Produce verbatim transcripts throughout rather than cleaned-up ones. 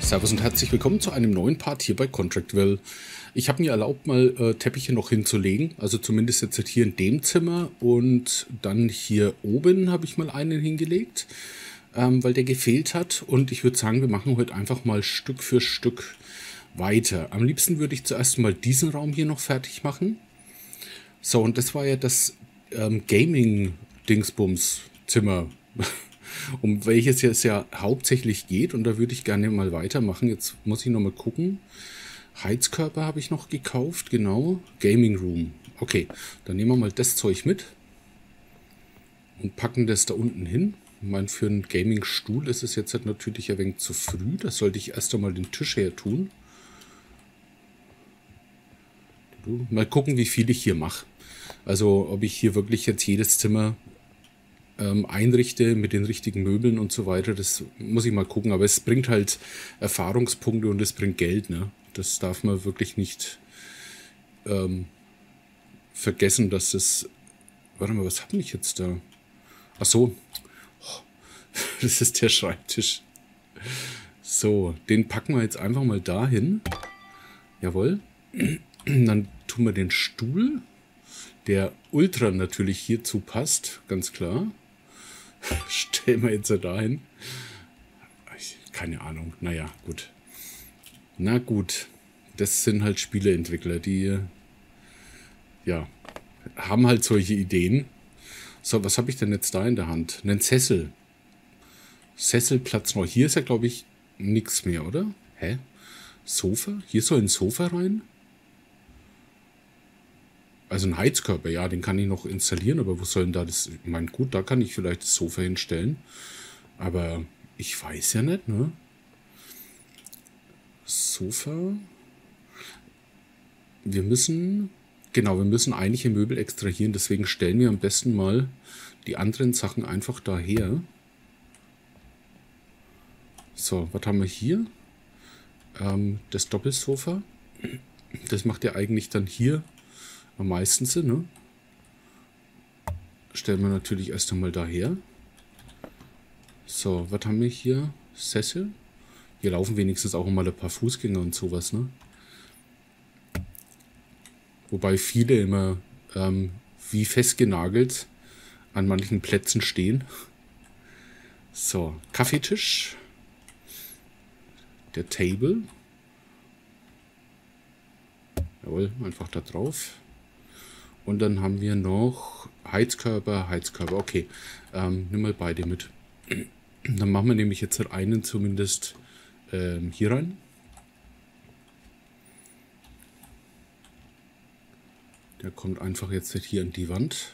Servus und herzlich willkommen zu einem neuen Part hier bei Contractville. Ich habe mir erlaubt, mal äh, Teppiche noch hinzulegen, also zumindest jetzt hier in dem Zimmer und dann hier oben habe ich mal einen hingelegt, ähm, weil der gefehlt hat, und ich würde sagen, wir machen heute einfach mal Stück für Stück weiter. Am liebsten würde ich zuerst mal diesen Raum hier noch fertig machen. So, und das war ja das ähm, Gaming-Dingsbums-Zimmer, um welches es ja hauptsächlich geht, und da würde ich gerne mal weitermachen. Jetzt muss ich noch mal gucken. Heizkörper habe ich noch gekauft, genau. Gaming Room. Okay, dann nehmen wir mal das Zeug mit und packen das da unten hin. Ich meine, für einen Gaming-Stuhl ist es jetzt halt natürlich ein wenig zu früh. Da sollte ich erst einmal den Tisch her tun. Mal gucken, wie viel ich hier mache. Also, ob ich hier wirklich jetzt jedes Zimmer ähm, einrichte mit den richtigen Möbeln und so weiter. Das muss ich mal gucken. Aber es bringt halt Erfahrungspunkte und es bringt Geld, ne? Das darf man wirklich nicht ähm, vergessen, dass das... Warte mal, was habe ich jetzt da? Ach so. Oh, das ist der Schreibtisch. So, den packen wir jetzt einfach mal dahin. Jawohl. Dann tun wir den Stuhl, der ultra natürlich hierzu passt, ganz klar. Stellen wir jetzt da hin. Keine Ahnung. Naja, gut. Na gut. Das sind halt Spieleentwickler, die ja haben halt solche Ideen. So, was habe ich denn jetzt da in der Hand? Einen Sessel. Sesselplatz noch. Hier ist ja, glaube ich, nichts mehr, oder? Hä? Sofa? Hier soll ein Sofa rein? Also ein Heizkörper, ja, den kann ich noch installieren, aber wo soll denn da das... Ich meine, gut, da kann ich vielleicht das Sofa hinstellen, aber ich weiß ja nicht, ne? Sofa... Wir müssen... Genau, wir müssen einige Möbel extrahieren, deswegen stellen wir am besten mal die anderen Sachen einfach daher. So, was haben wir hier? Ähm, das Doppelsofa. Das macht ja eigentlich dann hier am meisten Sinn, ne? Stellen wir natürlich erst einmal daher. So, was haben wir hier? Sessel. Hier laufen wenigstens auch mal ein paar Fußgänger und sowas, ne? Wobei viele immer ähm, wie festgenagelt an manchen Plätzen stehen. So, Kaffeetisch. Der Table. Jawohl, einfach da drauf. Und dann haben wir noch Heizkörper, Heizkörper. Okay, ähm, nimm mal beide mit. Dann machen wir nämlich jetzt einen zumindest ähm, hier rein. Der kommt einfach jetzt hier an die Wand.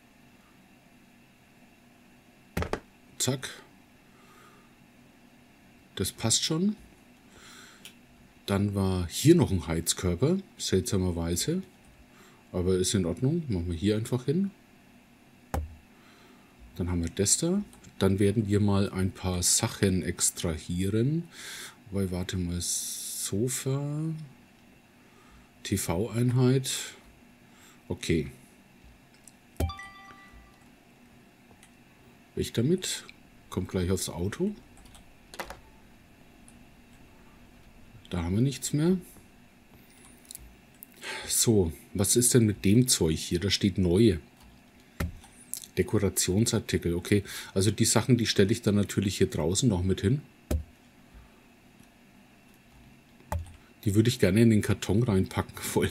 Zack. Das passt schon. Dann war hier noch ein Heizkörper, seltsamerweise. Aber ist in Ordnung. Machen wir hier einfach hin. Dann haben wir das da. Dann werden wir mal ein paar Sachen extrahieren. Wobei, warte mal, Sofa, T V-Einheit. Okay. Weg damit. Kommt gleich aufs Auto. Da haben wir nichts mehr. So, was ist denn mit dem Zeug hier? Da steht neue. Dekorationsartikel, okay. Also die Sachen, die stelle ich dann natürlich hier draußen noch mit hin. Die würde ich gerne in den Karton reinpacken wollen.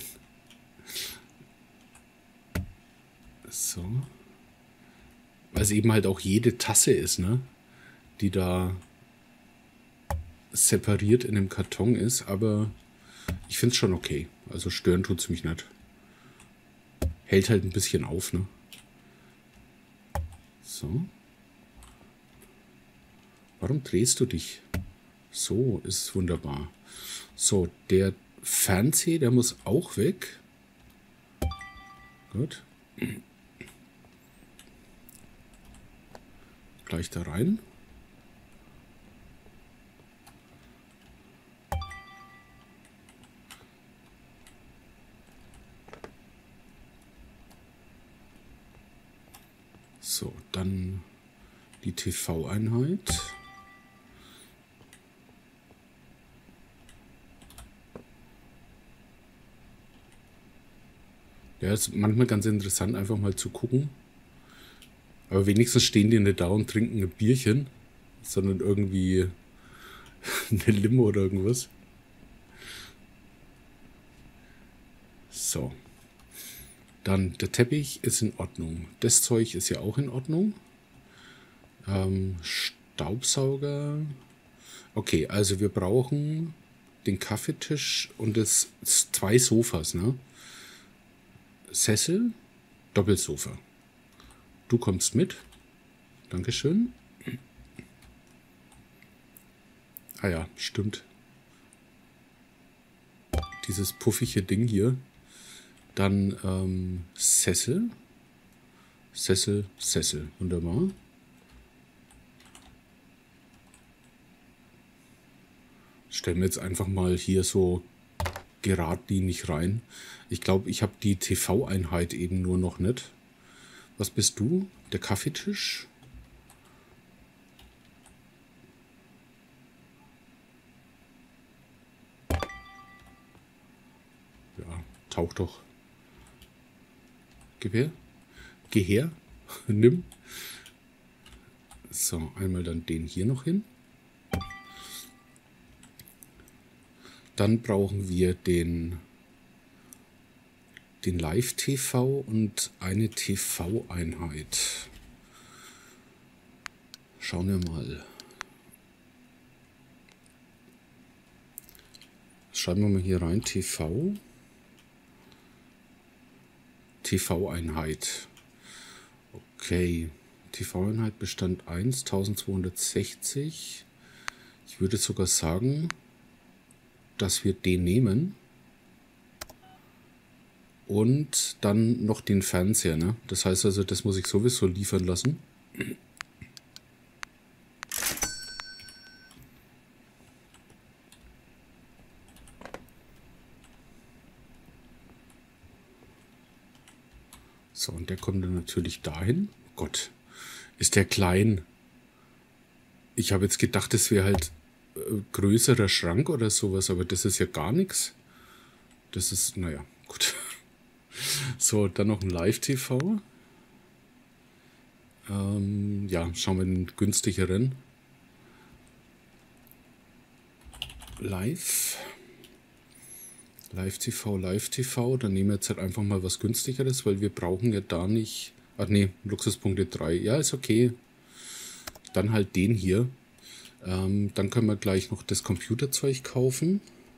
So. Weil es eben halt auch jede Tasse ist, ne? Die da separiert in dem Karton ist, aber ich finde es schon okay. Also stören tut es mich nicht. Hält halt ein bisschen auf, ne? So. Warum drehst du dich? So, ist wunderbar. So, der Fernseher, der muss auch weg. Gut. Gleich da rein. So, dann die T V-Einheit. Ja, ist manchmal ganz interessant, einfach mal zu gucken. Aber wenigstens stehen die nicht da und trinken ein Bierchen, sondern irgendwie eine Limo oder irgendwas. So. Dann der Teppich ist in Ordnung. Das Zeug ist ja auch in Ordnung. Ähm, Staubsauger. Okay, also wir brauchen den Kaffeetisch und das zwei Sofas, ne? Sessel, Doppelsofa. Du kommst mit. Dankeschön. Ah ja, stimmt. Dieses puffige Ding hier. Dann ähm, Sessel. Sessel, Sessel. Wunderbar. Stellen wir jetzt einfach mal hier so geradlinig rein. Ich glaube, ich habe die T V-Einheit eben nur noch nicht. Was bist du? Der Kaffeetisch? Ja, tauch doch. Gib her. Geh her. Nimm. So, einmal dann den hier noch hin. Dann brauchen wir den, den Live-T V und eine T V-Einheit. Schauen wir mal. Schreiben wir mal hier rein, T V. T V-Einheit. Okay. T V-Einheit Bestand eins, eintausendzweihundertsechzig. Ich würde sogar sagen, dass wir den nehmen. Und dann noch den Fernseher, ne? Das heißt also, das muss ich sowieso liefern lassen. So, und der kommt dann natürlich dahin. Gott, ist der klein. Ich habe jetzt gedacht, das wäre halt äh, größerer Schrank oder sowas, aber das ist ja gar nichts. Das ist, naja, gut. So, dann noch ein Live-T V. Ähm, ja, schauen wir den günstigeren. Live. Live-T V, Live-T V. Dann nehmen wir jetzt halt einfach mal was günstigeres, weil wir brauchen ja da nicht... Ach nee, Luxuspunkte drei. Ja, ist okay. Dann halt den hier. Ähm, dann können wir gleich noch das Computerzeug kaufen.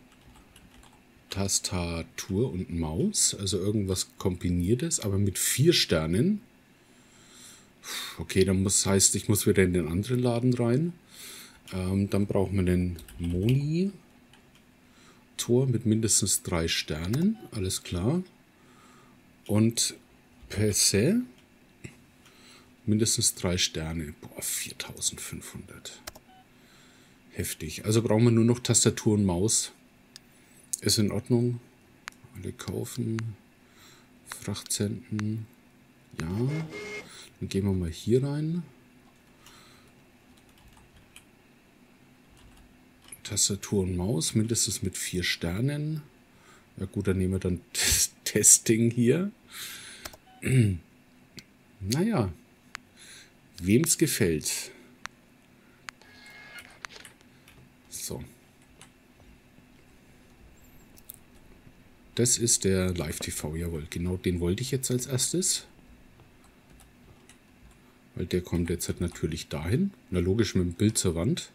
Tastatur und Maus. Also irgendwas Kombiniertes, aber mit vier Sternen. Okay, dann muss heißt, ich muss wieder in den anderen Laden rein. Ähm, dann brauchen wir den Monitor mit mindestens drei Sternen. Alles klar. Und P C. Mindestens drei Sterne. Boah, viertausendfünfhundert. Heftig. Also brauchen wir nur noch Tastatur und Maus. Ist in Ordnung. Alle kaufen. Frachtsenden. Ja. Dann gehen wir mal hier rein. Tastatur und Maus. Mindestens mit vier Sternen. Ja gut, dann nehmen wir dann das Testing hier. Naja. Wem es gefällt. So. Das ist der Live-T V, jawohl. Genau den wollte ich jetzt als erstes. Weil der kommt jetzt halt natürlich dahin. Na logisch mit dem Bild zur Wand.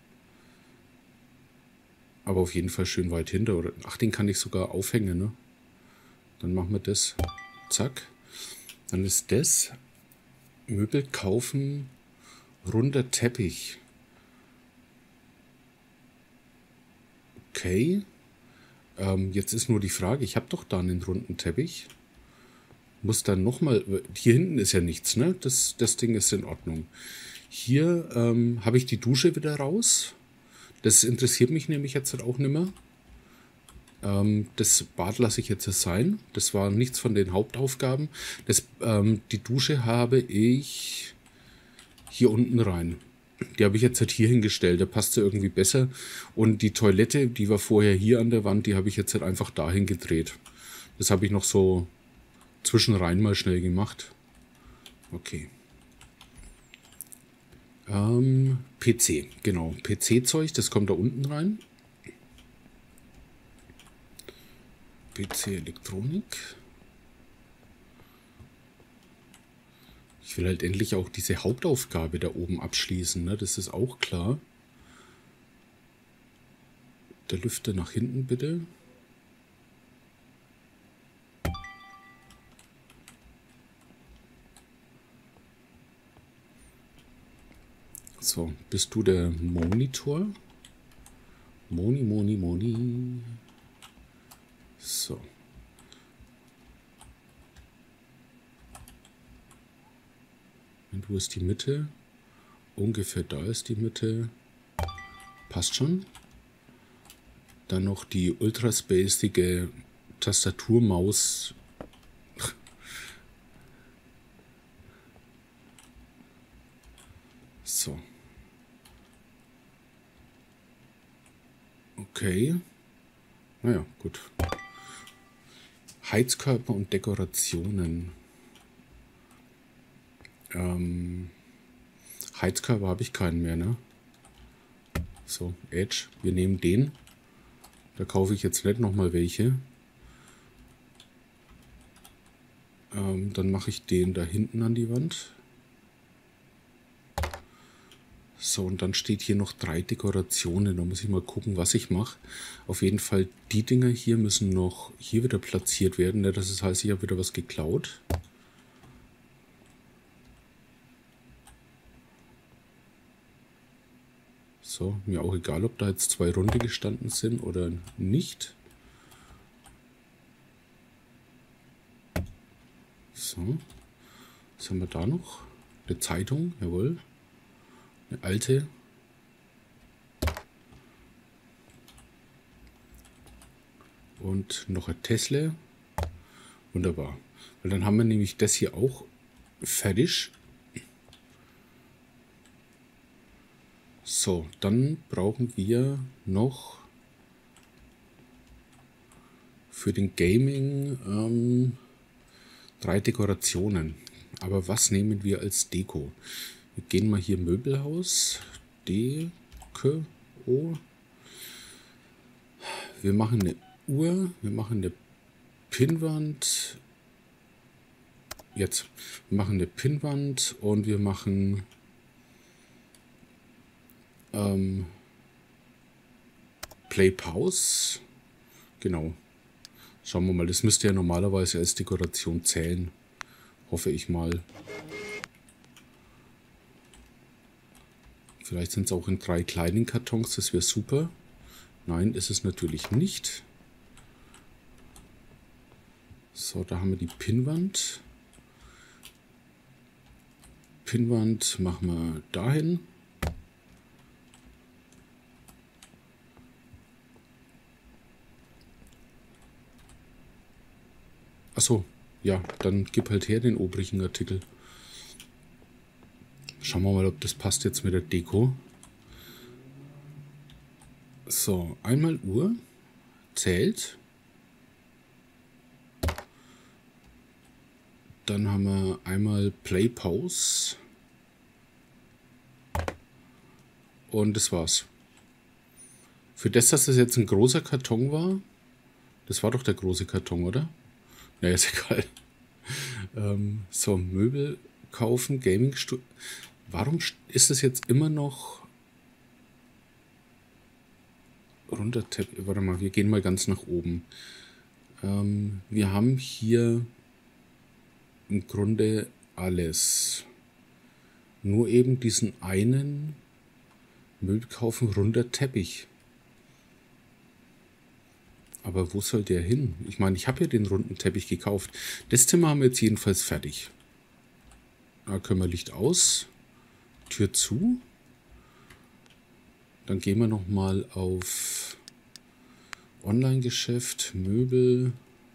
Aber auf jeden Fall schön weit hinter. Oder, ach, den kann ich sogar aufhängen, ne? Dann machen wir das. Zack. Dann ist das... Möbel kaufen, runder Teppich. Okay. Ähm, jetzt ist nur die Frage, ich habe doch da einen runden Teppich. Muss dann nochmal, hier hinten ist ja nichts, ne? Das, das Ding ist in Ordnung. Hier ähm, habe ich die Dusche wieder raus. Das interessiert mich nämlich jetzt halt auch nicht mehr. Ähm, das Bad lasse ich jetzt sein. Das war nichts von den Hauptaufgaben. Das, ähm, die Dusche habe ich hier unten rein. Die habe ich jetzt halt hier hingestellt. Da passt sie irgendwie besser. Und die Toilette, die war vorher hier an der Wand, die habe ich jetzt halt einfach dahin gedreht. Das habe ich noch so zwischenrein mal schnell gemacht. Okay. Ähm, P C, genau. P C-Zeug, das kommt da unten rein. P C-Elektronik. Ich will halt endlich auch diese Hauptaufgabe da oben abschließen, ne? Das ist auch klar. Der Lüfter nach hinten bitte. So, bist du der Monitor? Moni, Moni, Moni. So. Und wo ist die Mitte? Ungefähr da ist die Mitte. Passt schon. Dann noch die ultraspacige Tastaturmaus. So. Okay. Naja, gut. Heizkörper und Dekorationen. Ähm, Heizkörper habe ich keinen mehr, ne? So, Edge. Wir nehmen den. Da kaufe ich jetzt nicht nochmal welche. Ähm, dann mache ich den da hinten an die Wand. So, und dann steht hier noch drei Dekorationen. Da muss ich mal gucken, was ich mache. Auf jeden Fall, die Dinger hier müssen noch hier wieder platziert werden. Ne? Das heißt, ich habe wieder was geklaut. So, mir auch egal, ob da jetzt zwei Runde gestanden sind oder nicht. So, was haben wir da noch? Eine Zeitung, jawohl. Eine alte. Und noch ein Tesla. Wunderbar. Weil dann haben wir nämlich das hier auch fertig. So, dann brauchen wir noch für den Gaming ähm, drei Dekorationen. Aber was nehmen wir als Deko? Wir gehen mal hier Möbelhaus. Deko. Wir machen eine Uhr. Wir machen eine Pinnwand. Jetzt. Wir machen eine Pinnwand und wir machen ähm, Play Pause. Genau. Schauen wir mal. Das müsste ja normalerweise als Dekoration zählen. Hoffe ich mal. Vielleicht sind es auch in drei kleinen Kartons, das wäre super. Nein, ist es natürlich nicht. So, da haben wir die Pinnwand. Pinnwand machen wir dahin. Achso, ja, dann gib halt her den obrigen Artikel. Schauen wir mal, ob das passt jetzt mit der Deko. So, einmal Uhr. Zählt. Dann haben wir einmal Play Pause. Und das war's. Für das, dass das jetzt ein großer Karton war, das war doch der große Karton, oder? Naja, ist egal. ähm, so, Möbel kaufen, Gaming-Studio. Warum ist das jetzt immer noch runter? Warte mal, wir gehen mal ganz nach oben. Ähm, wir haben hier im Grunde alles. Nur eben diesen einen Möbel kaufen, runder Teppich. Aber wo soll der hin? Ich meine, ich habe ja den runden Teppich gekauft. Das Zimmer haben wir jetzt jedenfalls fertig. Da können wir Licht aus. Tür zu. Dann gehen wir nochmal auf Online-Geschäft, Möbel.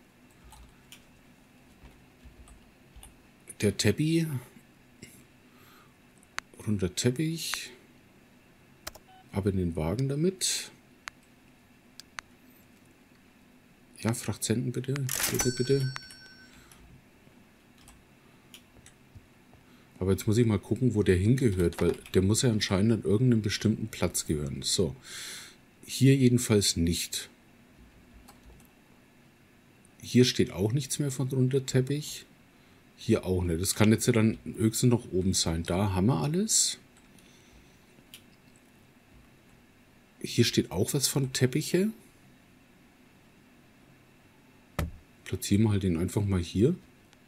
Der Teppich. Runder Teppich. Ab in den Wagen damit. Ja, Frachtsenden bitte. Bitte, bitte. Aber jetzt muss ich mal gucken, wo der hingehört, weil der muss ja anscheinend an irgendeinem bestimmten Platz gehören. So, hier jedenfalls nicht. Hier steht auch nichts mehr von drunter Teppich. Hier auch nicht. Das kann jetzt ja dann höchstens noch oben sein. Da haben wir alles. Hier steht auch was von Teppiche. Platzieren wir halt den einfach mal hier.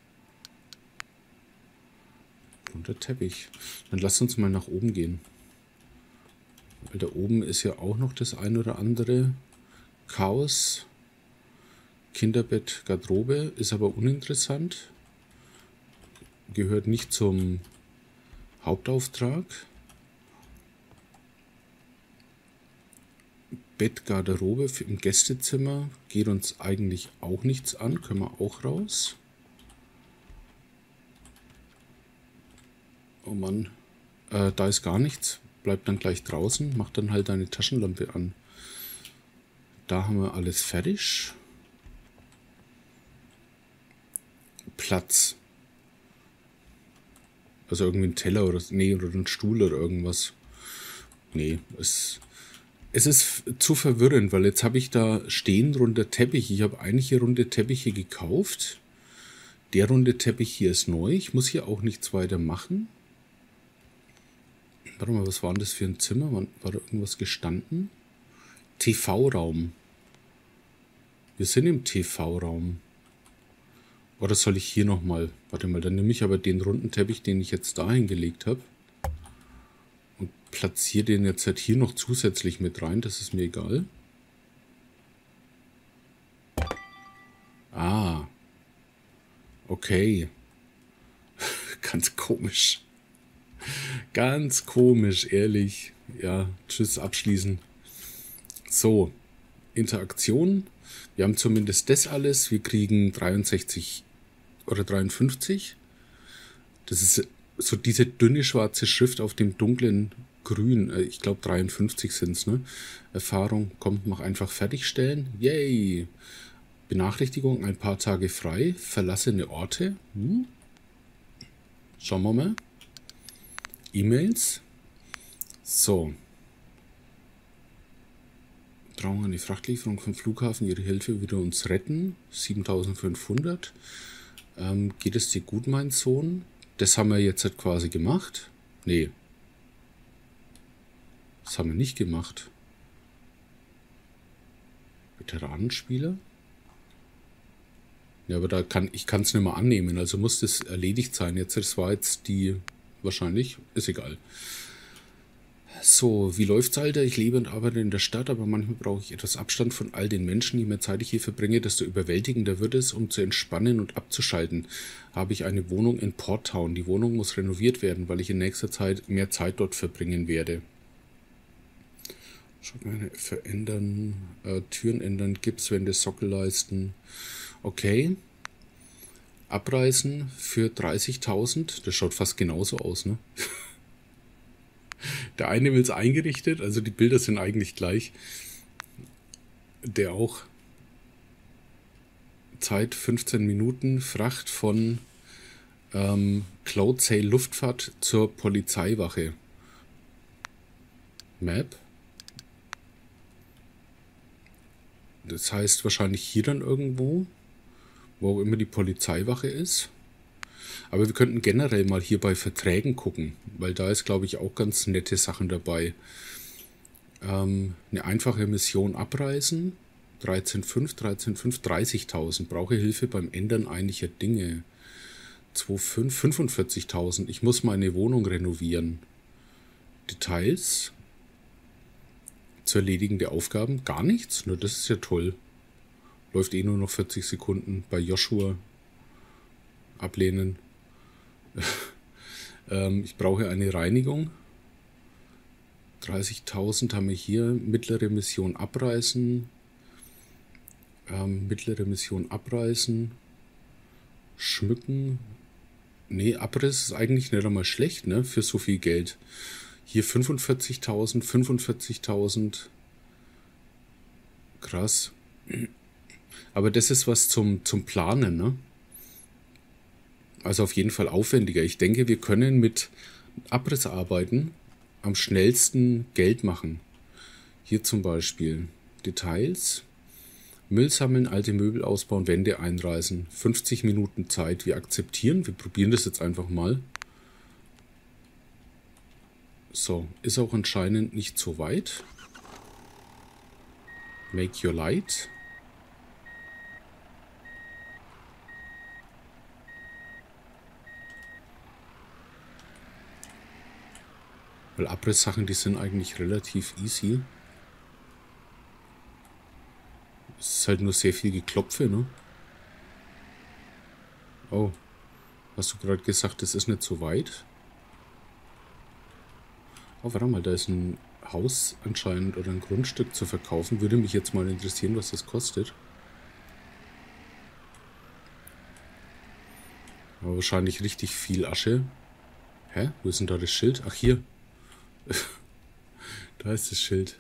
Unter Teppich. Dann lasst uns mal nach oben gehen. Weil da oben ist ja auch noch das ein oder andere Chaos. Kinderbett, Garderobe ist aber uninteressant. Gehört nicht zum Hauptauftrag. Bett, Garderobe im Gästezimmer geht uns eigentlich auch nichts an. Können wir auch raus. Oh Mann, äh, da ist gar nichts. Bleibt dann gleich draußen. Mach dann halt deine Taschenlampe an. Da haben wir alles fertig. Platz. Also irgendwie ein Teller oder, nee, oder ein Stuhl oder irgendwas. Nee, es, es ist zu verwirrend, weil jetzt habe ich da stehen runde Teppich. Ich habe einige runde Teppiche gekauft. Der runde Teppich hier ist neu. Ich muss hier auch nichts weiter machen. Warte mal, was war denn das für ein Zimmer? War, war da irgendwas gestanden? T V-Raum. Wir sind im T V-Raum. Oder soll ich hier nochmal? Warte mal, dann nehme ich aber den runden Teppich, den ich jetzt da hingelegt habe. Und platziere den jetzt halt hier noch zusätzlich mit rein. Das ist mir egal. Ah. Okay. Ganz komisch. Ganz komisch, ehrlich. Ja, tschüss, abschließen. So, Interaktion. Wir haben zumindest das alles. Wir kriegen dreiundsechzig oder dreiundfünfzig. Das ist so diese dünne schwarze Schrift auf dem dunklen Grün. Ich glaube dreiundfünfzig sind es, ne? Erfahrung, kommt, mach einfach fertigstellen. Yay! Benachrichtigung, ein paar Tage frei. Verlassene Orte. Hm. Schauen wir mal. E-Mails. So. Brauchen eine Frachtlieferung vom Flughafen. Ihre Hilfe würde uns retten. siebentausendfünfhundert. Ähm, geht es dir gut, mein Sohn? Das haben wir jetzt halt quasi gemacht. Nee. Das haben wir nicht gemacht. Veteranenspieler? Ja, aber da kann ich kann es nicht mehr annehmen. Also muss das erledigt sein. Jetzt, das war jetzt die... Wahrscheinlich. Ist egal. So, wie läuft's, Alter? Ich lebe und arbeite in der Stadt, aber manchmal brauche ich etwas Abstand von all den Menschen. Je mehr Zeit ich hier verbringe, desto überwältigender wird es, um zu entspannen und abzuschalten. Habe ich eine Wohnung in Port Town. Die Wohnung muss renoviert werden, weil ich in nächster Zeit mehr Zeit dort verbringen werde. Schaut mal, verändern, äh, Türen ändern, Gipswände, Sockelleisten. Okay. Abreißen für dreißigtausend. Das schaut fast genauso aus, ne? Der eine will es eingerichtet, also die Bilder sind eigentlich gleich. Der auch. Zeit fünfzehn Minuten, Fracht von ähm, Cloud Sail Luftfahrt zur Polizeiwache. Map. Das heißt wahrscheinlich hier dann irgendwo, wo auch immer die Polizeiwache ist. Aber wir könnten generell mal hier bei Verträgen gucken, weil da ist, glaube ich, auch ganz nette Sachen dabei. Ähm, eine einfache Mission abreißen, dreizehn Komma fünf, dreizehn Komma fünf, dreißigtausend. Brauche Hilfe beim Ändern einiger Dinge. zwei Komma fünf, fünfundvierzigtausend. Ich muss meine Wohnung renovieren. Details. Zu erledigen der Aufgaben. Gar nichts, nur das ist ja toll. Läuft eh nur noch vierzig Sekunden. Bei Joshua ablehnen. ähm, ich brauche eine Reinigung. dreißigtausend haben wir hier. Mittlere Mission abreißen. Ähm, mittlere Mission abreißen. Schmücken. Nee, Abriss ist eigentlich nicht einmal schlecht, ne? Für so viel Geld. Hier fünfundvierzigtausend, fünfundvierzigtausend. Krass. Aber das ist was zum, zum Planen, ne? Also auf jeden Fall aufwendiger. Ich denke, wir können mit Abrissarbeiten am schnellsten Geld machen. Hier zum Beispiel Details, Müll sammeln, alte Möbel ausbauen, Wände einreißen. fünfzig Minuten Zeit. Wir akzeptieren, wir probieren das jetzt einfach mal. So, ist auch anscheinend nicht so weit. Make your light. Weil Abrisssachen, die sind eigentlich relativ easy. Es ist halt nur sehr viel Geklopfe, ne? Oh, hast du gerade gesagt, das ist nicht so weit? Oh, warte mal, da ist ein Haus anscheinend oder ein Grundstück zu verkaufen. Würde mich jetzt mal interessieren, was das kostet. Aber wahrscheinlich richtig viel Asche. Hä? Wo ist denn da das Schild? Ach, hier. Da ist das Schild.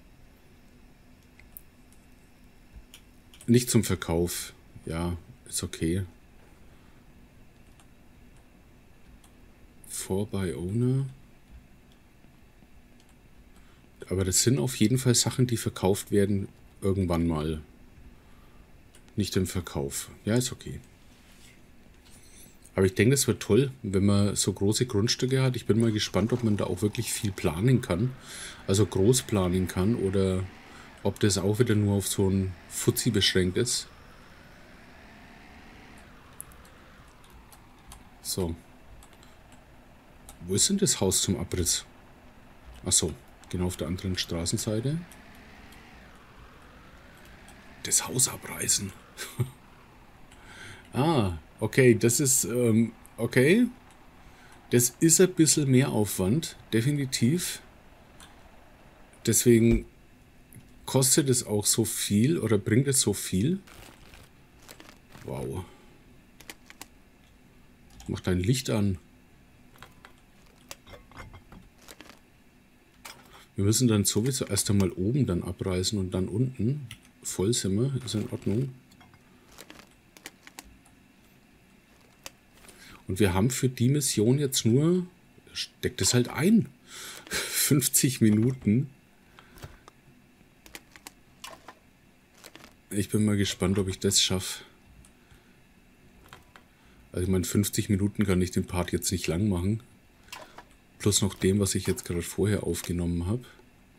Nicht zum Verkauf. Ja, ist okay. For by Owner. Aber das sind auf jeden Fall Sachen, die verkauft werden irgendwann mal. Nicht im Verkauf. Ja, ist okay. Aber ich denke, das wird toll, wenn man so große Grundstücke hat. Ich bin mal gespannt, ob man da auch wirklich viel planen kann. Also groß planen kann oder ob das auch wieder nur auf so ein Fuzzi beschränkt ist. So. Wo ist denn das Haus zum Abriss? Achso, genau auf der anderen Straßenseite. Das Haus abreißen. Ah, okay, das ist, ähm, okay. Das ist ein bisschen mehr Aufwand, definitiv. Deswegen kostet es auch so viel oder bringt es so viel. Wow. Mach dein Licht an. Wir müssen dann sowieso erst einmal oben dann abreißen und dann unten. Voll sind wir, ist in Ordnung. Und wir haben für die Mission jetzt nur, steckt es halt ein, fünfzig Minuten. Ich bin mal gespannt, ob ich das schaffe. Also ich meine, fünfzig Minuten kann ich den Part jetzt nicht lang machen. Plus noch dem, was ich jetzt gerade vorher aufgenommen habe.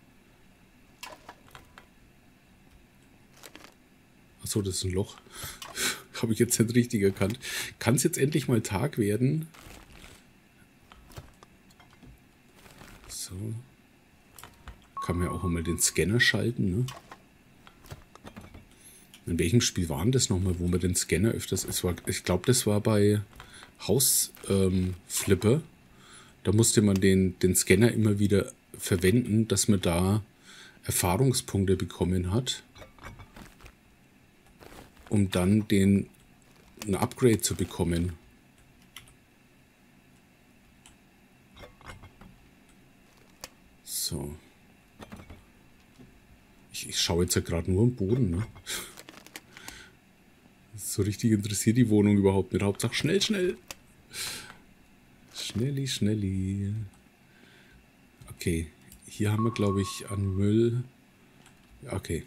Achso, das ist ein Loch. Habe ich jetzt nicht richtig erkannt. Kann es jetzt endlich mal Tag werden? So. Kann man ja auch mal den Scanner schalten, ne? In welchem Spiel war denn das nochmal, wo man den Scanner öfters... Es war, ich glaube, das war bei Haus ähm, Flipper. Da musste man den, den Scanner immer wieder verwenden, dass man da Erfahrungspunkte bekommen hat, um dann den ein Upgrade zu bekommen. So. Ich, ich schaue jetzt ja gerade nur am Boden, ne? So richtig interessiert die Wohnung überhaupt nicht. Hauptsache schnell, schnell. Schnelli, schnelli. Okay. Hier haben wir, glaube ich, an Müll... Okay.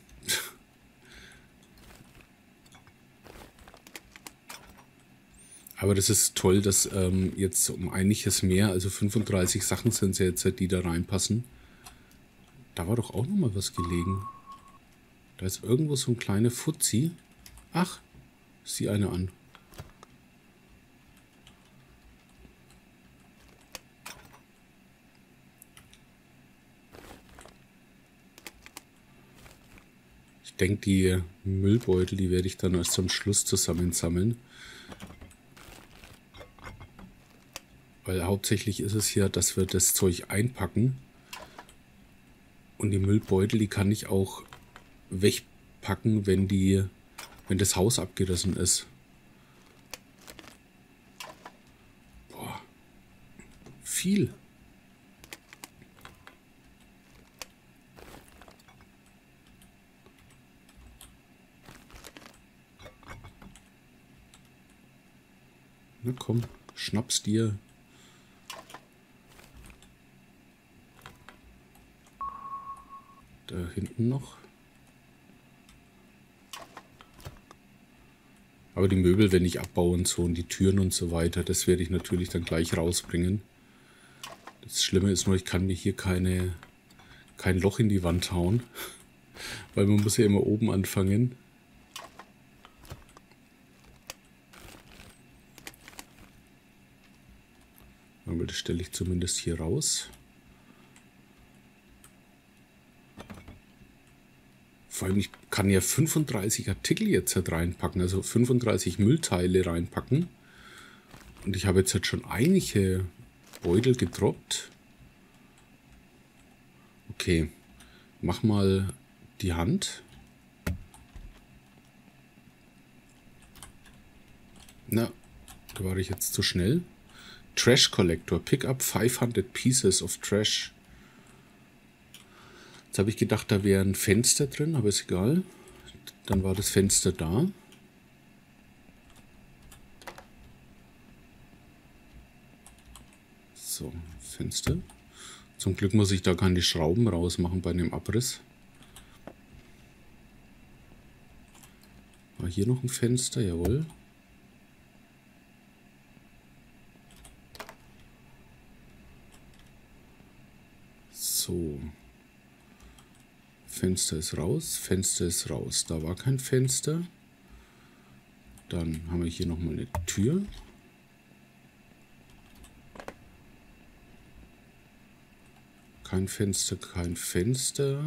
Aber das ist toll, dass ähm, jetzt um einiges mehr, also fünfunddreißig Sachen sind es ja jetzt, die da reinpassen. Da war doch auch noch mal was gelegen. Da ist irgendwo so ein kleiner Fuzzi. Ach, sieh eine an. Ich denke, die Müllbeutel, die werde ich dann erst zum Schluss zusammensammeln. Weil hauptsächlich ist es ja, dass wir das Zeug einpacken. Und die Müllbeutel, die kann ich auch wegpacken, wenn die, wenn das Haus abgerissen ist. Boah. Viel. Na komm, schnapp's dir. Da hinten noch. Aber die Möbel, wenn ich abbaue und so und die Türen und so weiter, das werde ich natürlich dann gleich rausbringen. Das Schlimme ist nur, ich kann mir hier keine, kein Loch in die Wand hauen, weil man muss ja immer oben anfangen. Aber das stelle ich zumindest hier raus. Vor allem, ich kann ja fünfunddreißig Artikel jetzt halt reinpacken, also fünfunddreißig Müllteile reinpacken. Und ich habe jetzt halt schon einige Beutel gedroppt. Okay, mach mal die Hand. Na, da war ich jetzt zu schnell. Trash Collector, pick up fünfhundert pieces of trash. Jetzt habe ich gedacht, da wäre ein Fenster drin, aber ist egal. Dann war das Fenster da. So, Fenster. Zum Glück muss ich da keine Schrauben rausmachen bei dem Abriss. War hier noch ein Fenster, jawohl. So. Fenster ist raus, Fenster ist raus. Da war kein Fenster. Dann haben wir hier nochmal eine Tür. Kein Fenster, kein Fenster.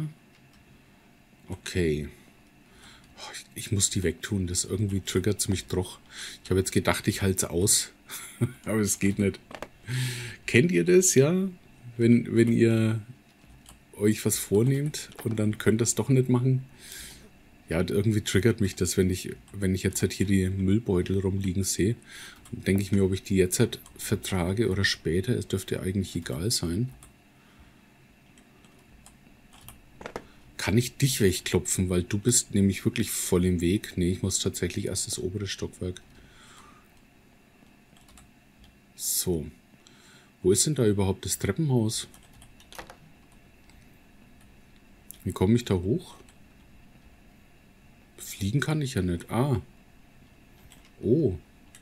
Okay. Ich, ich muss die wegtun, das irgendwie triggert es mich doch. Ich habe jetzt gedacht, ich halte es aus. Aber es geht nicht. Kennt ihr das, ja? Wenn, wenn ihr euch was vornehmt und dann könnt ihr es doch nicht machen. Ja, irgendwie triggert mich das, wenn ich, wenn ich jetzt halt hier die Müllbeutel rumliegen sehe. Dann denke ich mir, ob ich die jetzt halt vertrage oder später. Es dürfte eigentlich egal sein. Kann ich dich wegklopfen, weil du bist nämlich wirklich voll im Weg. Nee, ich muss tatsächlich erst das obere Stockwerk. So. Wo ist denn da überhaupt das Treppenhaus? Wie komme ich da hoch? Fliegen kann ich ja nicht. Ah. Oh.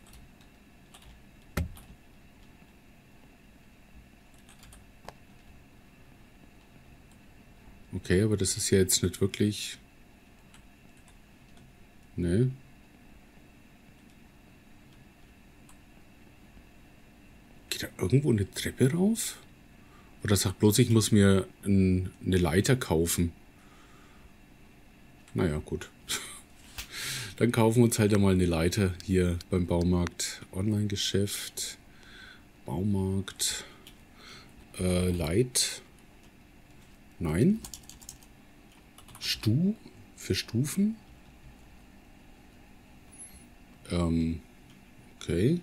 Okay, aber das ist ja jetzt nicht wirklich... Ne. Geht da irgendwo eine Treppe rauf? Oder sag bloß, ich muss mir ein, eine Leiter kaufen. Naja, gut. Dann kaufen wir uns halt einmal eine Leiter hier beim Baumarkt. Online-Geschäft. Baumarkt. Äh, Leit. Nein. Stu. Für Stufen. Ähm, okay.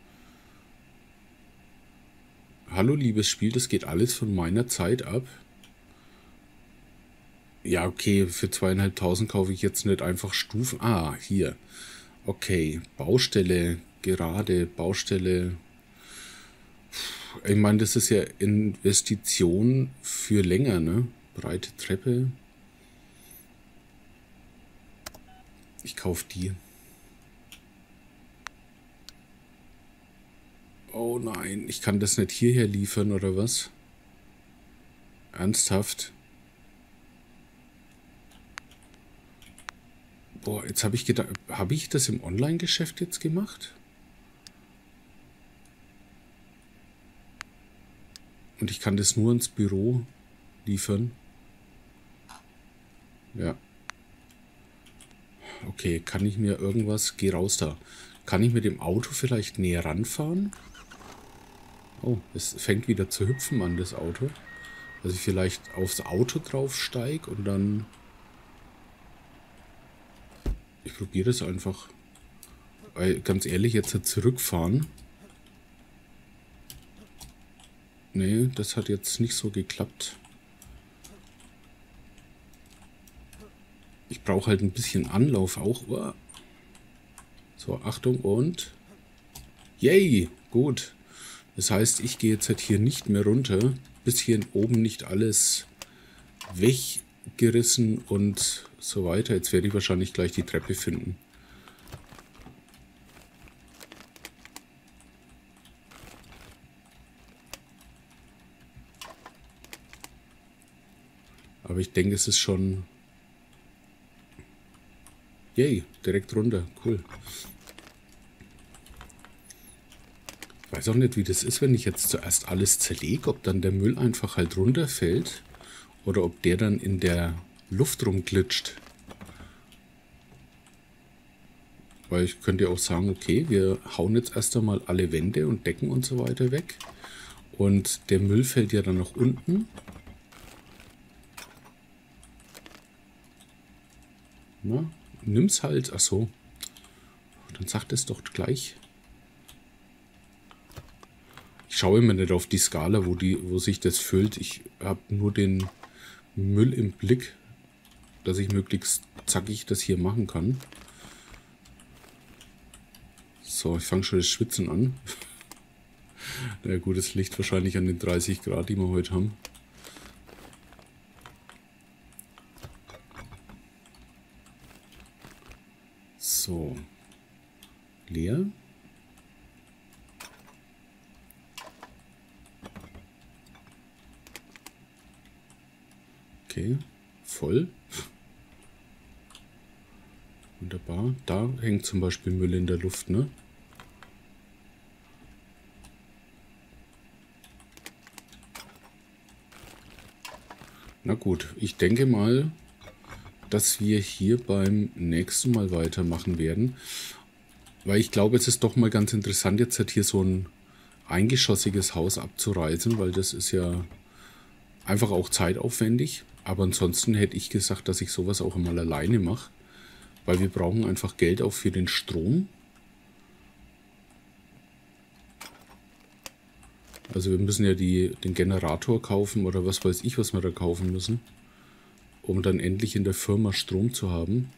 Hallo, liebes Spiel, das geht alles von meiner Zeit ab. Ja, okay, für zweieinhalbtausend kaufe ich jetzt nicht einfach Stufen. Ah, hier. Okay, Baustelle, gerade, Baustelle. Ich meine, das ist ja Investition für länger, ne? Breite Treppe. Ich kaufe die. Oh nein, ich kann das nicht hierher liefern, oder was? Ernsthaft? Boah, jetzt habe ich gedacht, habe ich das im Online-Geschäft jetzt gemacht? Und ich kann das nur ins Büro liefern? Ja. Okay, kann ich mir irgendwas... Geh raus da. Kann ich mit dem Auto vielleicht näher ranfahren? Oh, es fängt wieder zu hüpfen an, das Auto. Dass ich vielleicht aufs Auto draufsteige und dann... Ich probiere das einfach. Weil, ganz ehrlich, jetzt halt zurückfahren. Nee, das hat jetzt nicht so geklappt. Ich brauche halt ein bisschen Anlauf auch. So, Achtung und... Yay, gut. Das heißt, ich gehe jetzt halt hier nicht mehr runter, bis hier oben nicht alles weggerissen und so weiter. Jetzt werde ich wahrscheinlich gleich die Treppe finden. Aber ich denke, es ist schon... Yay, direkt runter. Cool. Ich weiß auch nicht, wie das ist, wenn ich jetzt zuerst alles zerlege, ob dann der Müll einfach halt runterfällt oder ob der dann in der Luft rumglitscht. Weil ich könnte ja auch sagen, okay, wir hauen jetzt erst einmal alle Wände und Decken und so weiter weg. Und der Müll fällt ja dann nach unten. Na, nimm's halt. Ach so. Dann sagt es doch gleich. Ich schaue immer nicht auf die Skala, wo, die, wo sich das füllt. Ich habe nur den Müll im Blick, dass ich möglichst zackig das hier machen kann. So, ich fange schon das Schwitzen an. Na ja, gut, es liegt wahrscheinlich an den dreißig Grad, die wir heute haben. So. Leer. Okay, voll. Wunderbar. Da hängt zum Beispiel Müll in der Luft, ne? Na gut, ich denke mal, dass wir hier beim nächsten Mal weitermachen werden. Weil ich glaube, es ist doch mal ganz interessant, jetzt halt hier so ein eingeschossiges Haus abzureißen, weil das ist ja einfach auch zeitaufwendig. Aber ansonsten hätte ich gesagt, dass ich sowas auch einmal alleine mache. Weil wir brauchen einfach Geld auch für den Strom. Also wir müssen ja die, den Generator kaufen oder was weiß ich, was wir da kaufen müssen. Um dann endlich in der Firma Strom zu haben.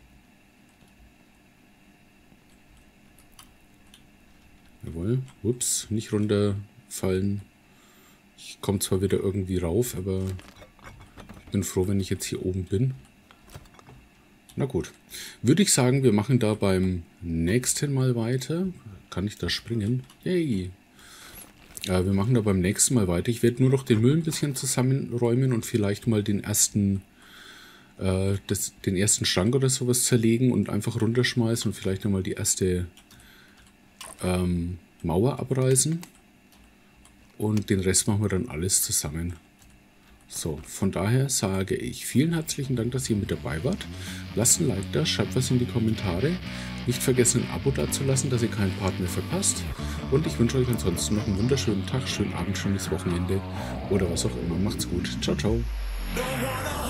Jawohl. Ups, nicht runterfallen. Ich komme zwar wieder irgendwie rauf, aber ich bin froh, wenn ich jetzt hier oben bin. Na gut. Würde ich sagen, wir machen da beim nächsten Mal weiter. Kann ich da springen? Yay! Ja, wir machen da beim nächsten Mal weiter. Ich werde nur noch den Müll ein bisschen zusammenräumen und vielleicht mal den ersten, äh, das, den ersten Schrank oder sowas zerlegen und einfach runterschmeißen und vielleicht nochmal die erste ähm, Mauer abreißen. Und den Rest machen wir dann alles zusammen. So, von daher sage ich vielen herzlichen Dank, dass ihr mit dabei wart. Lasst ein Like da, schreibt was in die Kommentare. Nicht vergessen, ein Abo dazulassen, dass ihr keinen Part mehr verpasst. Und ich wünsche euch ansonsten noch einen wunderschönen Tag, schönen Abend, schönes Wochenende oder was auch immer. Macht's gut. Ciao, ciao.